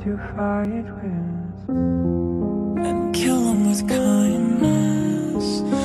to fight with, and kill them with kindness.